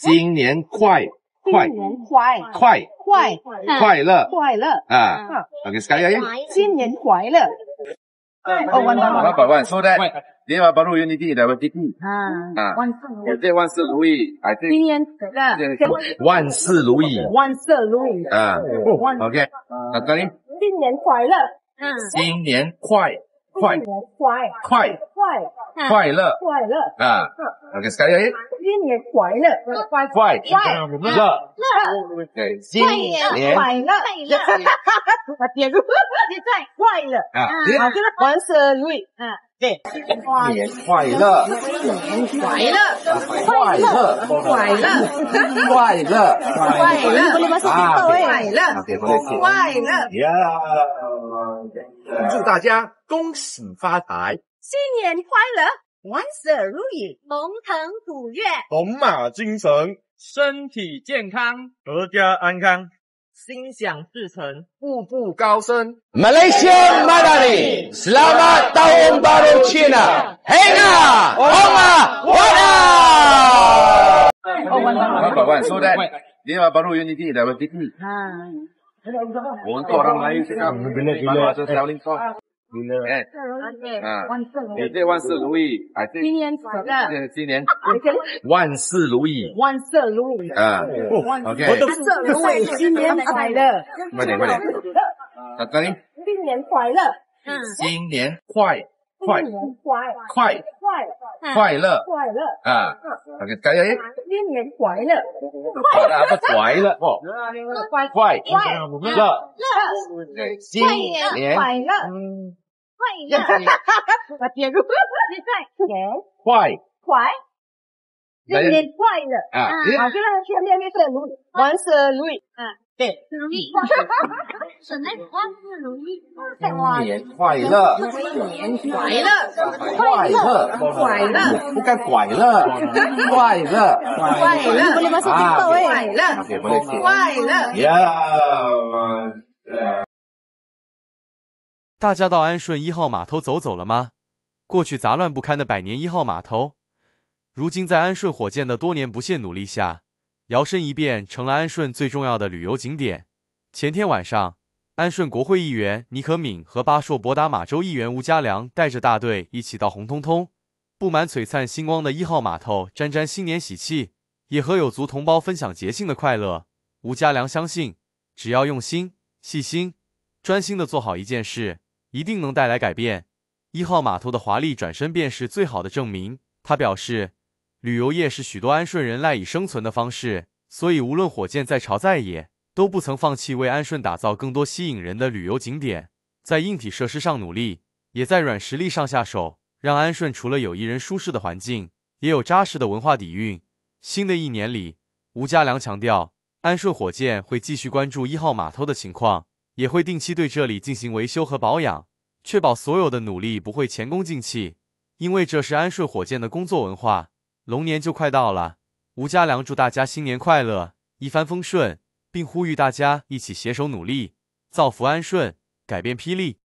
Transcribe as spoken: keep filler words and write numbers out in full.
新年快快新年快快快快乐快乐啊 OK sekali lagi 新年快乐 Oh one one one by one so that dia baru unity dapat T P 啊啊万事如意这万事如意 I 新 think 年快乐万事如意万事如意啊 OK 那这里新年快乐新年快快新年快快快快乐快乐啊 OK sekali lagi 新年快乐快快快乐对新年快乐我接住现在快乐啊好现在万事如意啊对新年快乐快乐快乐快乐快乐快乐啊快乐 OK 不客气快乐呀祝大家恭喜发财新年快乐万事如意龙腾虎跃， 龙马精神， 身体健康， 阖家安康， 心想事成， 步步高升。 Malaysia Madani, Selamat Tahun Baru Cina. Henga, Honga, Wana. one by one so that dia baru unity dapat T P ah untuk orang lain sekarang bila ada selling point bila eh okay 啊万事如意这万事如意 I think 新年快乐今年万事如意万事如意啊 OK 万事如意新年快乐快点快点那这里新年快乐新年快快新年快快快快乐快乐啊 OK sekali lagi 新年快乐 apa 快乐哦快快快乐新年快乐快乐， 我接住现在快快新年快乐啊好现在前面是如意万事如意啊对如意，省内万事如意， 新年快乐新年快乐快乐快乐不该快乐快乐快乐boleh masuk TikTok eh 快乐 OK boleh sikit 快乐 ya 大家到安顺一号码头走走了吗？过去杂乱不堪的百年一号码头，如今在安顺火箭的多年不懈努力下，摇身一变成了安顺最重要的旅游景点。前天晚上，安顺国会议员倪可敏和巴硕博达马州议员吴家良带着大队一起到红彤彤、布满璀璨星光的一号码头沾沾新年喜气，也和有族同胞分享节庆的快乐。吴家良相信，只要用心、细心、专心地做好一件事，一定能带来改变。一号码头的华丽转身便是最好的证明。他表示，旅游业是许多安顺人赖以生存的方式，所以无论火箭在朝在野，都不曾放弃为安顺打造更多吸引人的旅游景点。在硬体设施上努力，也在软实力上下手，让安顺除了有宜人舒适的环境，也有扎实的文化底蕴。新的一年里，吴家良强调，安顺火箭会继续关注一号码头的情况，也会定期对这里进行维修和保养，确保所有的努力不会前功尽弃，因为这是安顺火箭的工作文化。龙年就快到了，吴家良祝大家新年快乐，一帆风顺，并呼吁大家一起携手努力，造福安顺，改变霹雳。